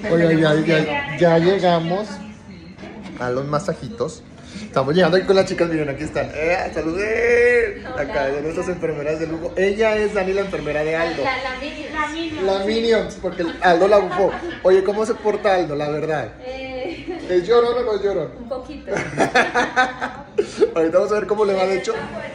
Oigan, ya llegamos a los masajitos. Estamos llegando aquí con las chicas, miren, aquí están. ¡Saluden! Acá de nuestras enfermeras de lujo. Ella es Dani, la enfermera de Aldo. La Minions, porque Aldo la bufó. Oye, ¿cómo se porta Aldo, la verdad? ¿Es llorón o no es llorón? Un poquito. Ahorita vamos a ver cómo le va, de hecho.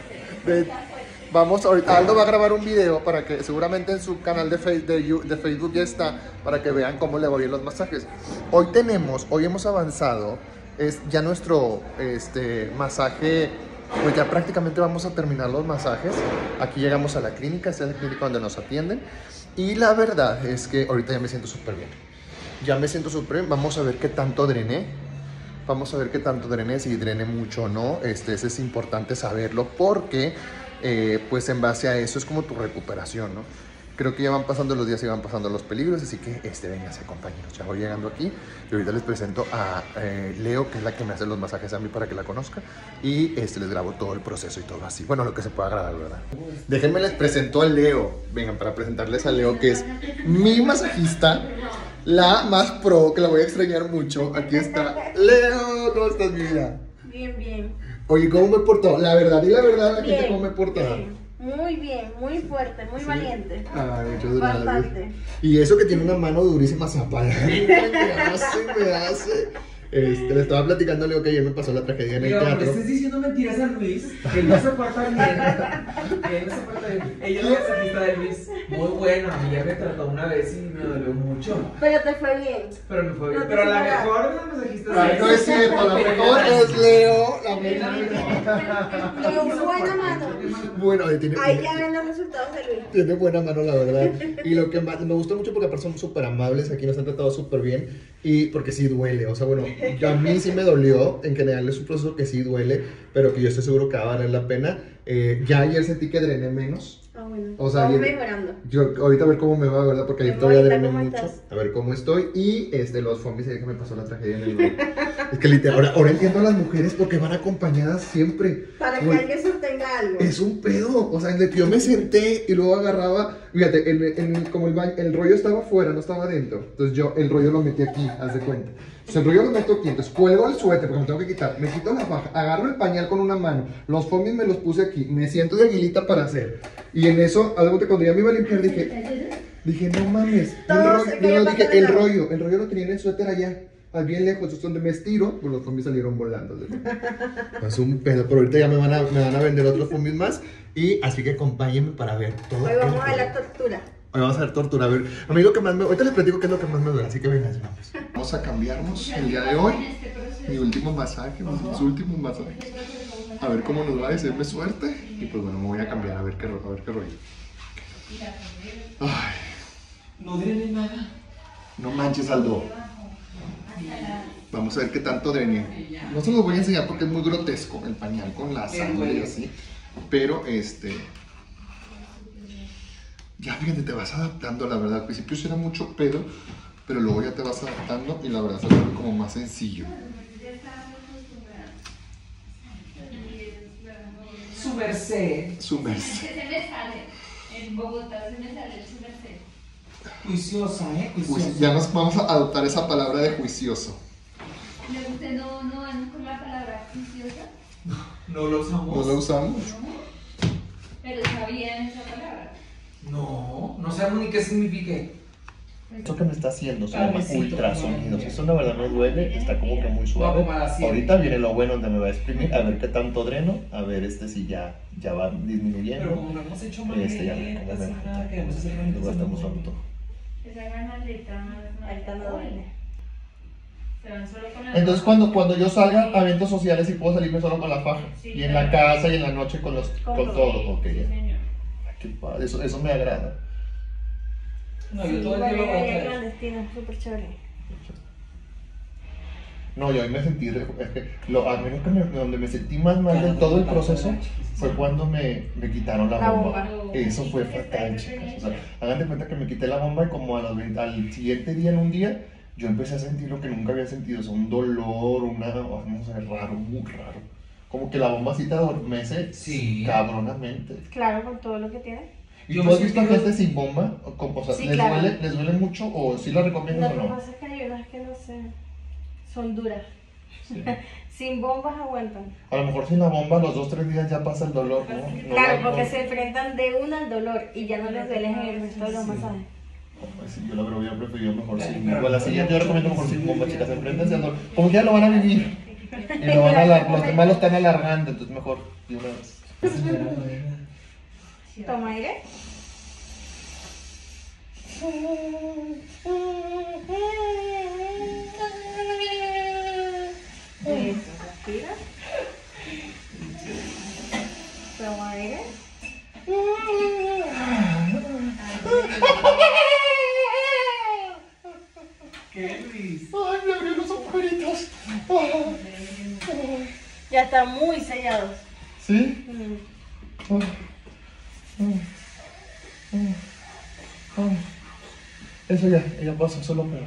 Ahorita Aldo va a grabar un video para que seguramente en su canal de Facebook ya está, para que vean cómo le voy en los masajes. Hoy hemos avanzado, es ya nuestro masaje, pues ya prácticamente vamos a terminar los masajes. Aquí llegamos a la clínica, esta es la clínica donde nos atienden. Y la verdad es que ahorita ya me siento súper bien. Vamos a ver qué tanto drené. Si drené mucho o no. Eso es importante saberlo porque, pues en base a eso es como tu recuperación, ¿no? Creo que ya van pasando los días y van pasando los peligros, así que vénganse, compañeros. Ya voy llegando aquí y ahorita les presento a Leo, que es la que me hace los masajes a mí para que la conozca. Y les grabo todo el proceso y todo así. Bueno, lo que se pueda grabar, ¿verdad? Déjenme les presento a Leo. Vengan, para presentarles a Leo, que es mi masajista, la más pro, que la voy a extrañar mucho. Aquí está Leo. ¿Cómo estás, mi vida? Bien, bien. Oye, ¿cómo me portó? La verdad, la Bien, gente, ¿cómo me portó? Muy bien, muy fuerte, muy valiente. Ay, muchas gracias. Bastante. Y eso que tiene una mano durísima, zapala. me hace. Le estaba platicando a Leo que ayer me pasó la tragedia en el teatro. ¿Le estás diciendo mentiras a Luis? Que no se porta bien. Ella es la masajista de Luis. Muy buena. A mí ya me trató una vez y me dolió mucho. Pero te fue bien. Pero me fue bien. No te Pero la hizo nada. mejor de las masajistas Ay, no es cierto, la mejor es Leo. La Leo, buena mano. Bueno, Ahí ya ven los resultados de Luis. tiene buena mano, la verdad. Y lo que más me gustó mucho porque aparte son súper amables, aquí nos han tratado súper bien. Y porque sí duele, o sea, bueno, a mí sí me dolió. En general es un proceso que sí duele, pero que yo estoy seguro que va a valer la pena. Ya ayer sentí que drené menos. Ah, bueno. O sea, Vamos ayer, mejorando. yo ahorita a ver cómo me va, ¿verdad? Porque ayer Pero todavía ahorita, drené ¿cómo mucho. estás? A ver cómo estoy. Y los fomis, ayer que me pasó la tragedia en el baño. Es que literal, ahora entiendo a las mujeres porque van acompañadas siempre. Para que Güey, alguien sostenga algo. es un pedo, o sea, en el que yo me senté y luego agarraba, fíjate, como el rollo estaba afuera, no estaba adentro, entonces yo el rollo lo metí aquí, haz de cuenta. Entonces el rollo lo meto aquí, entonces cuelgo el suéter porque me tengo que quitar, me quito la faja, agarro el pañal con una mano, los fomis me los puse aquí, me siento de aguilita para hacer. Y en eso, algo que cuando ya me iba a limpiar dije, no mames, el rollo lo tenía en el suéter allá. Bien lejos, es donde me estiro, pues los fomis salieron volando. Es un pedo, pero ahorita ya me van a vender otros fomis más. Y así que acompáñenme para ver todo. Hoy vamos a la tortura. Hoy vamos a ver tortura. A ver, a mí lo que más ahorita les platico qué es lo que más me duele, así que vengan, vamos. Vamos a cambiarnos el día de hoy. Mi último masaje, mis últimos masajes. A ver cómo nos va a desearme suerte. Y pues bueno, me voy a cambiar, a ver qué rollo. Ay, No drené nada. no manches, Aldo. Vamos a ver qué tanto drené. No se los voy a enseñar porque es muy grotesco el pañal con la sangre y así. Pero ya fíjate, te vas adaptando, la verdad. Al principio sí era mucho pedo, pero luego ya te vas adaptando y la verdad se vuelve como más sencillo. Su merced. Su merced. Se me sale. En Bogotá se me sale el su merced. Juiciosa, juiciosa. Ya nos vamos a adoptar esa palabra de juicioso. ¿Ustedes no van con la palabra juiciosa? No lo usamos. ¿No lo usamos? Pero sabían esa palabra. No sabemos ni qué significa. Esto que me está haciendo se llama ultrasonidos. Eso la verdad no duele, está como que muy suave. Ahorita viene lo bueno donde me va a exprimir, a ver qué tanto dreno, a ver si ya va disminuyendo. Pero como no hemos hecho Ya nada, queremos hacer luego estamos todo. Esa ganaleta Ahorita no duele. Se van solo con la Entonces cuando yo salga a eventos sociales sí puedo salirme solo con la faja. Sí, Y en la casa y en la noche con todo. Ok, Sí, ya. señor. Ay, qué padre, eso me agrada. No, yo todo el día lo voy a traer. clandestino, súper chévere. No, yo ahí me sentí, es que a menos que donde me sentí más mal de todo el proceso fue cuando me quitaron la bomba. Eso fue fatal, chicas. O sea, hagan de cuenta que me quité la bomba y como al siguiente día, en un día, yo empecé a sentir lo que nunca había sentido. O sea, un dolor, no sé, raro, muy raro. Como que la bomba sí te adormece Sí. cabronamente. Claro, con todo lo que tiene. ¿Y Yo tú me has visto a sentí- gente sin bomba? O sea, Sí, ¿les, claro. les duele mucho o sí la recomiendas Lo o que no? pasa es que hay unas que no sé, son duras. Sí. Sin bombas aguantan. A lo mejor sin la bomba los 2-3 días ya pasa el dolor, ¿no? No Claro, la- porque no- se enfrentan de una al dolor y ya no les duele en el resto de los Sí. masajes. Pues sí, yo la verdad hubiera preferido mejor sin Pero bomba. La no, siguiente yo recomiendo mejor sin bomba, sí, chicas. sí. Enfréntense al dolor. Como que ya lo van a vivir. Y lo van a los demás lo están alargando, entonces mejor de una vez. Señora Lorena. Toma aire. Eso, respira. Toma aire. ¿Qué, Luis? Ay, me abrió los agujeritos. Ya están muy sellados. ¿Sí? Mm. Eso ya pasó, solo peor.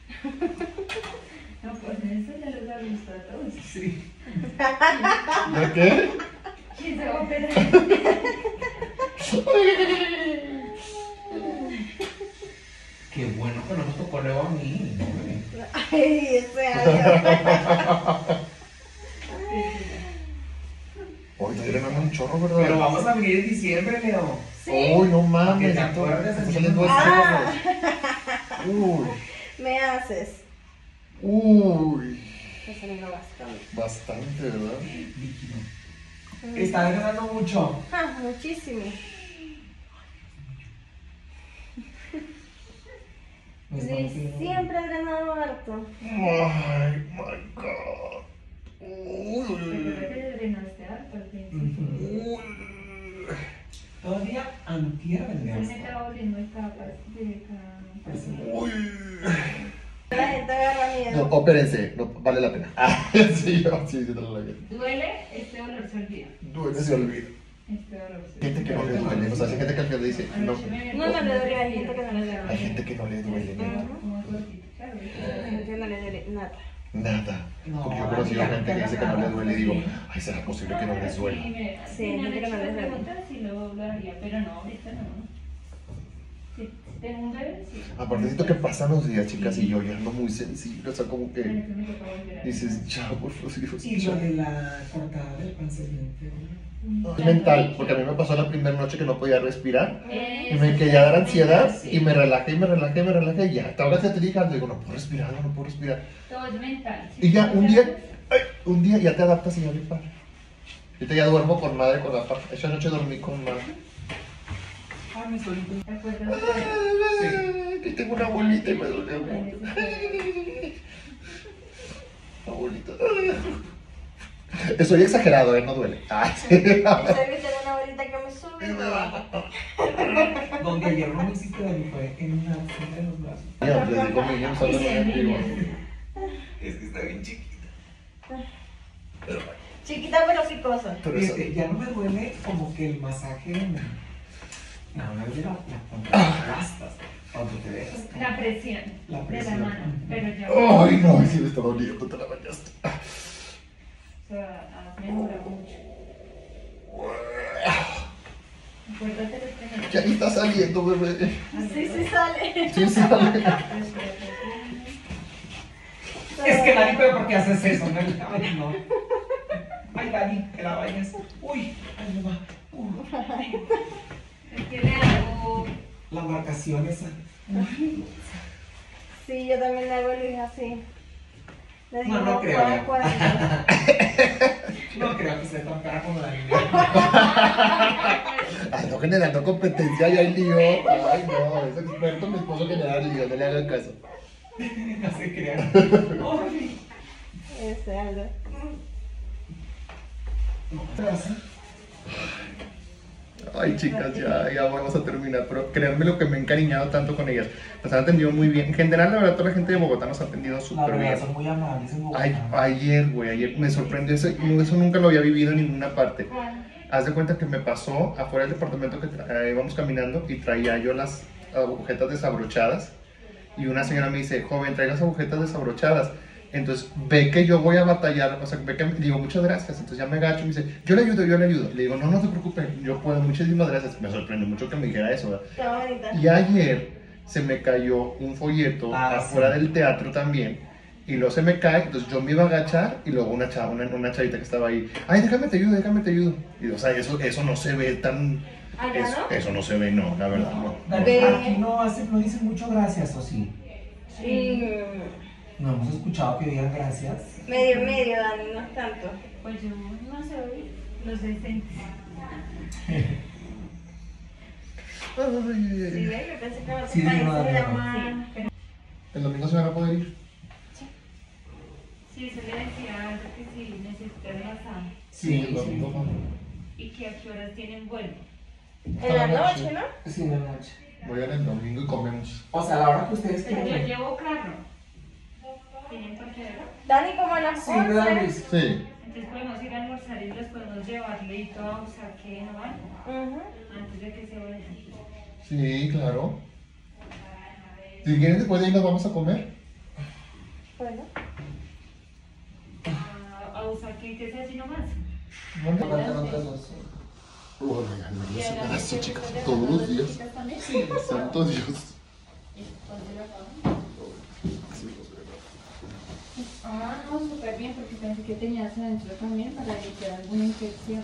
No, pues eso ya les ha gustado a todos. Sí. ¿De qué? ¿Quién se va a operar? Qué bueno que no me tocó luego a mí. Ay, ese año. Hoy te drenando un chorro, ¿verdad? Pero vamos a venir en diciembre, Leo. Sí. Uy, no mames. Que te acuerdes, Está saliendo Ah. Uy, Me haces. uy. Me saliendo bastante. Bastante, ¿verdad? Líquido. Está ganando mucho. Ah, muchísimo. Me está Sí, metiendo- siempre he drenado harto. Ay, my God. Uy, Recuerda que le drenaste harto al principio. Ujú. Todavía antier Se me vendríamos. estaba volviendo de cada parte. uy. La gente agarra No, miedo. opérense, no, vale la pena. Ah, sí, sí, te lo digo. Duele, este dolor se olvida. Duele, se olvida. Este dolor se Gente olvida. que no le duele, o sea, hay gente que al final dice, no. No, no le duele, hay gente que no le duele. Hay gente que no le duele, neta. Como gordito, claro. Hay gente que no le duele nada. Nada. No, Porque yo he conocido ya, gente que ya dice que no nada. le duele y digo, ay, ¿será posible que no les duele? Sí, hay gente que no les duele. Sí, lo haría, pero no, ahorita no. Sí, tengo un bebé, sí. Aparte siento que pasan los días, chicas, y yo ya ando muy sensible, o sea, como Pero que que me toca volver a- dices, ya, por favor, Dios, Y ya. lo de la cortada del panceliente. Es mental, porque a mí me pasó la primera noche que no podía respirar y Eso me es quería dar ansiedad sí. y me relajé y ya. Ahora ya te dije, digo, no puedo respirar, no puedo respirar. Todo es mental. Y ya un día ya te adaptas y ya me para. Ahorita ya duermo con madre, con la papa. Esa noche dormí con madre. Ah, me solito. ¿Te acuerdas de Que tengo una bolita y me duele mucho. Abuelita. Estoy exagerado, no duele. Ay, sí. Yo soy viste una bolita que me sube y me baja. Donde ayer no me hiciste daño fue en una cinta en los brazos. Ya, les digo, mi niño solo negativo. Es que está bien chiquita. Pero, Chiquita pero psicosa. pero eso. Fíjate, ya no me duele como que el masaje en... No, una vez la gastas cuando te dejas. la presión, La de presión. la mano? Pero ya Ay, no, sí me está doliendo, te la bañaste. o sea, has mejorado mucho. Acuérdate de este Ya ni está saliendo, bebé. Sí, sí sale. Sí sale. Es que Dani, pero ¿por qué haces eso? No, ay, no. Ay, Dani, que la vayas. Uy, ay, mamá. Es que le hago. La marcación esa. Sí, yo también le hago a Luis así. Le digo, No, no creo, "Juega ya". 40". No creo que sea tan cara como Dani. Ando generando competencia y hay lío. Ay, no, es experto mi esposo generar lío, no le hagan caso. No se crean. Ay. Ese Aldo. Ay, chicas, ya vamos a terminar, pero créanme lo que me he encariñado tanto con ellas. Las han atendido muy bien. En general, la verdad, toda la gente de Bogotá nos ha atendido La súper bien. verdad, son muy amables en Bogotá. Ayer me sorprendió eso, eso nunca lo había vivido en ninguna parte. Haz de cuenta que me pasó afuera del departamento que íbamos caminando y traía yo las agujetas desabrochadas y una señora me dice, joven, trae las agujetas desabrochadas. Entonces ve que yo voy a batallar, o sea, ve que digo muchas gracias, entonces ya me agacho y me dice, yo le ayudo. Le digo, no, no se preocupe, yo puedo, muchísimas gracias. Me sorprendió mucho que me dijera eso, ¿verdad? Qué bonita. Y ayer se me cayó un folleto afuera del teatro también, y luego se me cae, entonces yo me iba a agachar y luego una chavita que estaba ahí, ay, déjame te ayudo. Y o sea, eso no se ve tan... ¿Allá no? Eso no se ve, no, la verdad, no. Dani, aquí no dicen mucho gracias, ¿o sí? Sí. No hemos escuchado que digan gracias. Medio, Dani, no es tanto. Pues yo no sé hoy los decentes. Sí, ¿ves? Yo pensé que en otros Sí, países no, era no. más... El domingo se van a poder ir. Sí, eso le decía algo que si necesitan más Sí, el domingo vamos. y que a qué horas tienen vuelo. En la noche, ¿no? Sí, en la noche. Voy a ir el domingo y comemos. O sea, a la hora que ustedes Pero yo quieran. llevo carro. ¿Tienen parqueadero? Dani, como a las Sí, ¿verdad, 11. Luis? Sí. Entonces podemos ir a almorzar y les podemos llevar leito a Usaque, ¿no? Ujú. Antes de que se vayan. Sí, claro. Si quieren después de ahí nos vamos a comer. Bueno. A Usaque, que es así nomás. Uy, así, chicas, todos los días. Santo Dios. Ah, no, súper bien, porque pensé que tenías adentro también para evitar alguna infección.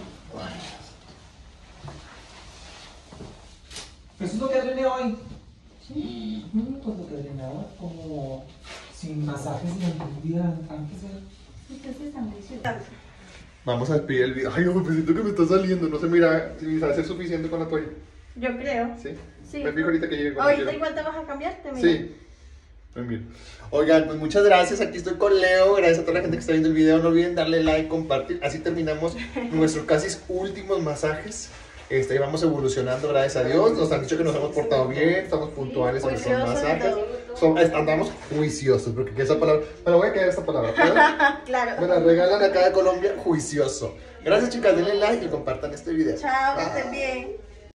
Eso es lo que Adriana hoy. Sí. Pues lo que Adriana como sin masajes ni algún día antes de... Entonces están deliciosos. Vamos a despedir el video. Ay, no, me siento que me está saliendo. No sé, mira, si me hace suficiente con la toalla. Yo creo. ¿Sí? Sí. Me fijo ahorita que llegue con Ahorita igual te vas a cambiarte, mira. Sí. Pues mira. Oigan, pues muchas gracias. Aquí estoy con Leo. Gracias a toda la gente que está viendo el video. No olviden darle like, compartir. Así terminamos nuestros casi últimos masajes. Ahí vamos evolucionando, gracias a Dios. Nos han dicho que nos hemos portado bien, estamos puntuales en nuestros Juiciosos y masajes. todo. Andamos juiciosos, porque esa palabra. Me la voy a quedar esta palabra. ¿Verdad? Claro. Me la regalan acá de Colombia, juicioso. Gracias, chicas. Denle like y compartan este video. Chao, que Bye. estén bien.